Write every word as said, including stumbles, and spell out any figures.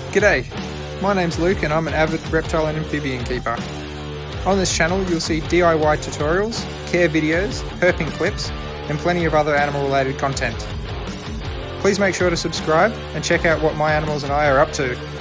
G'day, my name's Luke and I'm an avid reptile and amphibian keeper. On this channel you'll see D I Y tutorials, care videos, herping clips and plenty of other animal related content. Please make sure to subscribe and check out what my animals and I are up to.